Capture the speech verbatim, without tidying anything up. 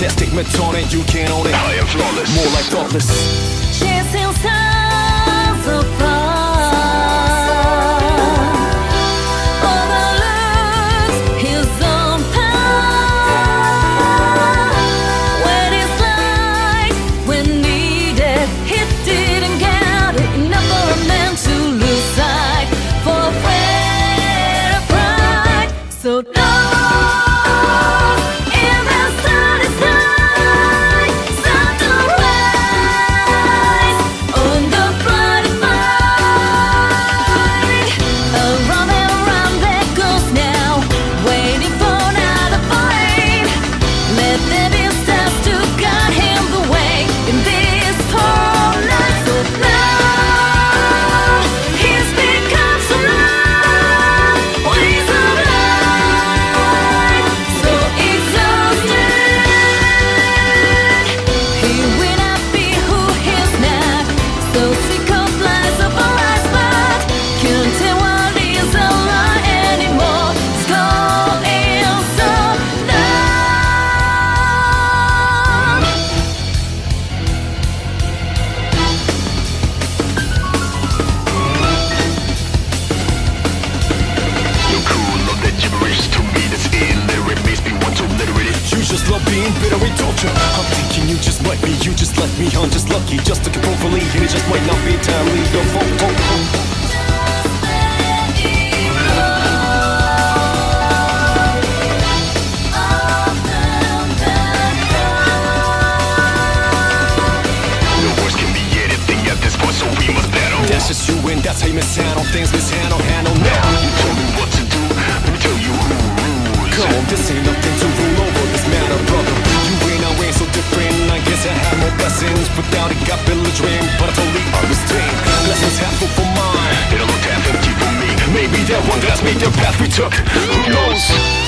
jet statement on it, you can't own it. I am flawless, more like thoughtless. Chasing stars apart. So no, in the sunny sky, sun to rise on the bright light. Around and around that goes now, waiting for another fight. Let there be stars to guide him the way in this whole life. So now he's become so loud, ways of love being bitter and torture. I'm thinking you just might be, you just left me on just lucky, just to control fully, and it just might not be time. Leave the phone, phone, phone. The worst can be anything at this point, so we must battle. That's just you and that's how you mishandle things, mishandle, handle now. You tell me what to do, let me tell you who rules. Come on, this ain't nothing to rule over this matter, brother. You ain't, I ain't so different. I guess I had more blessings. Without it, got belligerent, but I totally understand. Blessings half full for mine. It'll look half empty for me. Maybe that one glass made the path we took. Who knows?